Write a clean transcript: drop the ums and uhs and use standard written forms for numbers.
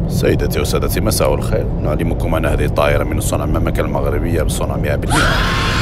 سيدتي وسادتي، مساء الخير. نعلمكم أن هذه الطائرة من صنع المملكة المغربية بصنع 100%.